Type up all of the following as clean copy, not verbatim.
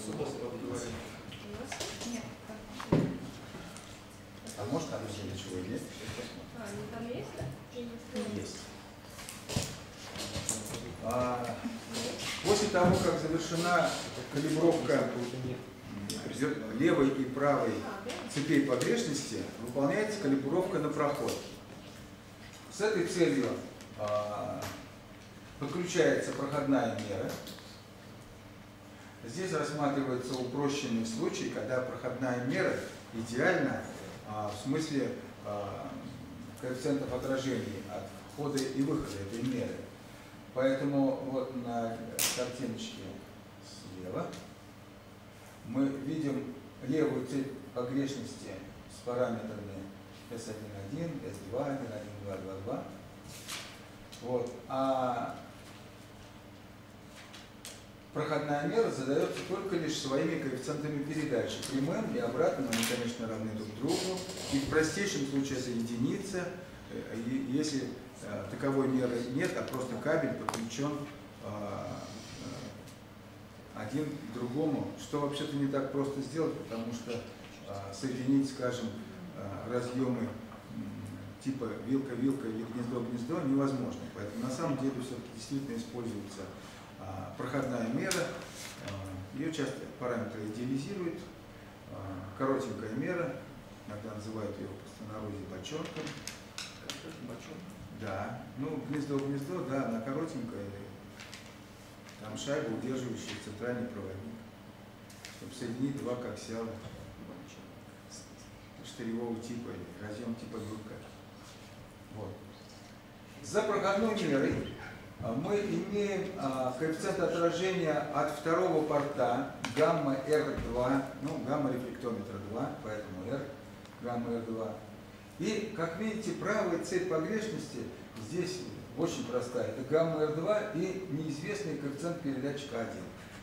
Нет. А может там еще ничего нет? Там есть, да? Есть. После того, как завершена калибровка левой и правой цепей погрешности, выполняется калибровка на проход. С этой целью подключается проходная мера. Здесь рассматривается упрощенный случай, когда проходная мера идеальна в смысле коэффициентов отражений от входа и выхода этой меры. Поэтому вот на картиночке слева мы видим левую цепь погрешности с параметрами S11, S2, 1, 2, 2, 2. Вот. А проходная мера задается только лишь своими коэффициентами передачи. Прямым и обратным они, конечно, равны друг другу. И в простейшем случае это единица. Если таковой меры нет, а просто кабель подключен один к другому, что вообще-то не так просто сделать, потому что соединить, скажем, разъемы типа вилка-вилка или гнездо-гнездо невозможно. Поэтому на самом деле все-таки действительно используется проходная мера. Ее часто параметры идеализируют. Коротенькая мера, иногда называют ее в простонародье бочонком. Да, ну гнездо-гнездо, да, она коротенькая. Там шайба, удерживающая центральный проводник, чтобы соединить два коаксиала штыревого типа или разъем типа вилка. Вот. За проходной мерой мы имеем коэффициент отражения от второго порта гамма R2, ну гамма рефлектометра 2, поэтому R, гамма R2. И, как видите, правая цепь погрешности здесь очень простая. Это гамма R2 и неизвестный коэффициент передатчика 1.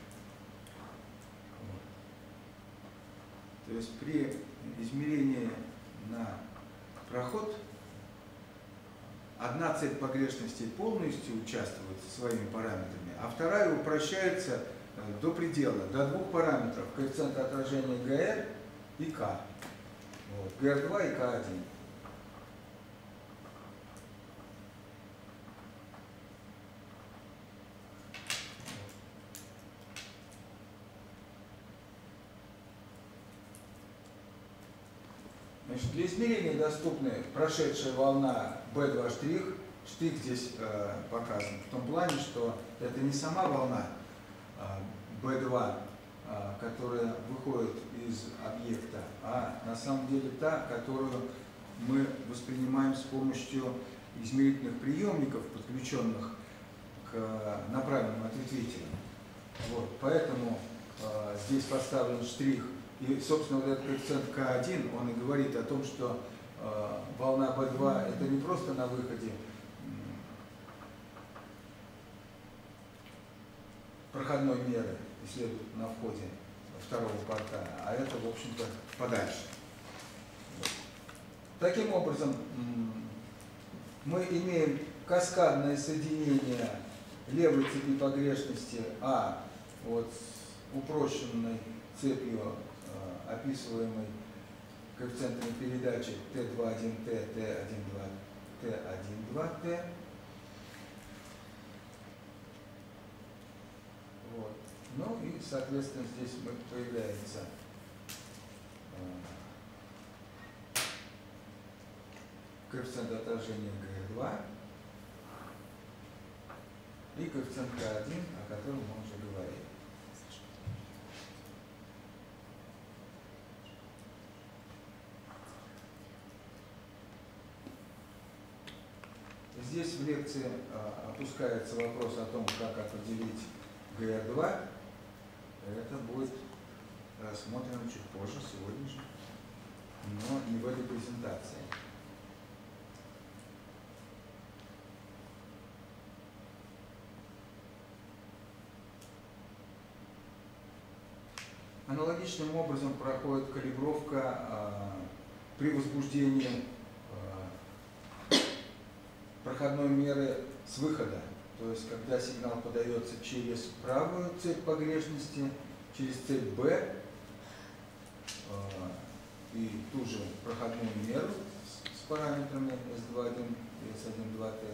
Вот. То есть при измерении на проход одна цепь погрешностей полностью участвует со своими параметрами, а вторая упрощается до предела, до двух параметров: коэффициента отражения GR и К. Вот. GR2 и К1. Значит, для измерения доступны прошедшая волна B2 штрих. Штрих здесь показан в том плане, что это не сама волна B2, которая выходит из объекта, а на самом деле та, которую мы воспринимаем с помощью измерительных приемников, подключенных к направленным ответвителям. Вот, поэтому здесь поставлен штрих. И, собственно, вот этот коэффициент К1, он и говорит о том, что волна B2 это не просто на выходе проходной меры, и следует на входе второго порта, а это, в общем-то, подальше. Таким образом, мы имеем каскадное соединение левой цепи погрешности А вот с упрощенной цепью, описываемой коэффициентами передачи Т21Т, Т12, Т12Т. Вот. Ну и, соответственно, здесь появляется коэффициент отражения ГР2 и коэффициент К1, о котором мы уже говорили. Здесь в лекции опускается вопрос о том, как определить ГР2. Это будет рассмотрено чуть позже, сегодня же, но не в этой презентации. Аналогичным образом проходит калибровка при возбуждении проходной меры с выхода. То есть, когда сигнал подается через правую цепь погрешности, через цепь B и ту же проходную меру с параметрами S21 и S12T.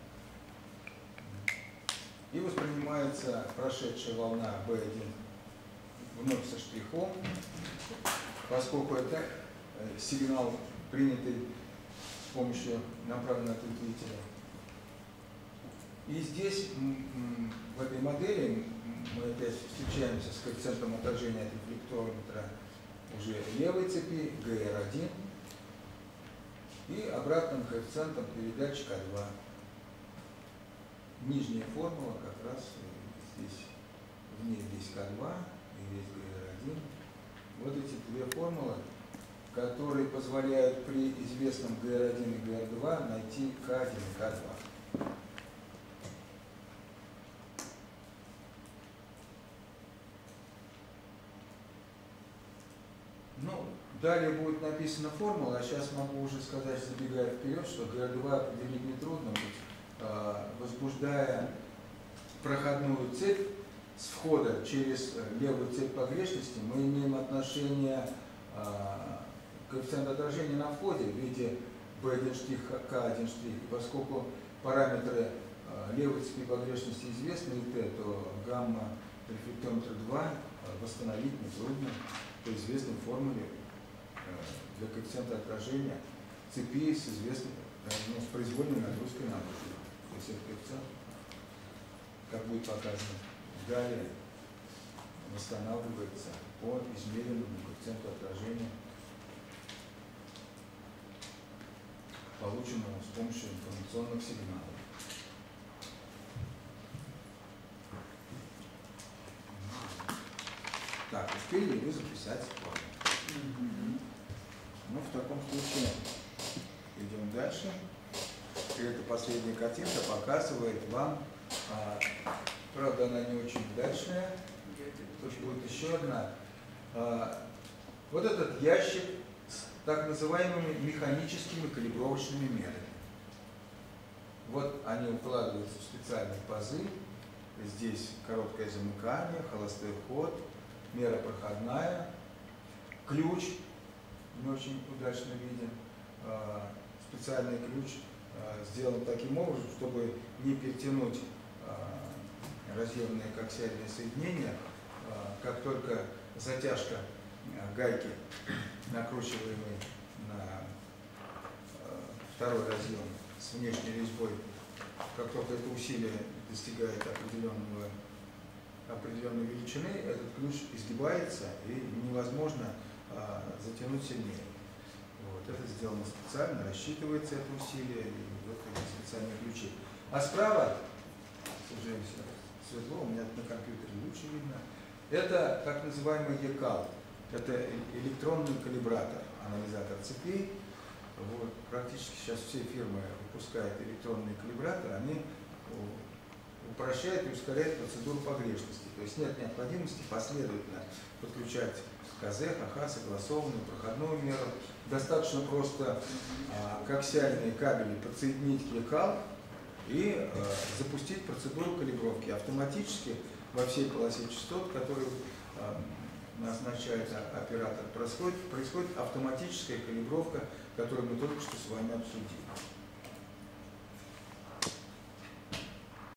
И воспринимается прошедшая волна B1 вновь со штрихом, поскольку это сигнал, принятый с помощью направленного ответвителя. И здесь, в этой модели, мы опять встречаемся с коэффициентом отражения от рефлекторометра уже левой цепи, GR1, и обратным коэффициентом передачи К2. Нижняя формула как раз здесь, в ней весь К2 и весь GR1. Вот эти две формулы, которые позволяют при известном GR1 и GR2 найти К1 и К2. Ну, далее будет написана формула, а сейчас могу уже сказать, забегая вперед, что GR2 определить нетрудно, возбуждая проходную цепь с входа через левую цепь погрешности, мы имеем отношение коэффициента отражения на входе в виде B1 штрих, К1 штрих. И поскольку параметры левой цепи погрешности известны, то гамма рефлектометра 2 восстановить нетрудно по известной формуле для коэффициента отражения цепи с известной, с произвольной нагрузкой на душу. То есть этот коэффициент, как будет показано далее, восстанавливается по измеренному коэффициенту отражения, полученному с помощью информационных сигналов. Так, успели ли вы записать форму? Ну, в таком случае идем дальше. И эта последняя картинка показывает вам, правда, она не очень удачная, тут будет еще одна. Вот этот ящик с так называемыми механическими калибровочными мерами. Вот они укладываются в специальные пазы. Здесь короткое замыкание, холостой ход, мера проходная, ключ, не очень удачно виден, специальный ключ сделан таким образом, чтобы не перетянуть разъемные коаксиальные соединения. Как только затяжка гайки, накручиваемой на второй разъем с внешней резьбой, как только это усилие достигает определенной величины, этот ключ изгибается и невозможно затянуть сильнее. Вот. Это сделано специально, рассчитывается это усилие, и вот эти специальные ключи. А справа, к сожалению, светло, у меня на компьютере лучше видно, это так называемый ECAL. Это электронный калибратор, анализатор цепей. Вот. Практически сейчас все фирмы выпускают электронные калибраторы, они упрощают и ускоряют процедуру погрешности. То есть нет необходимости последовательно подключать КЗ, ХХ, согласованную, проходную меру. Достаточно просто коаксиальные кабели подсоединить к ECAL и запустить процедуру калибровки. Автоматически во всей полосе частот, которую назначает оператор, происходит автоматическая калибровка, которую мы только что с вами обсудили.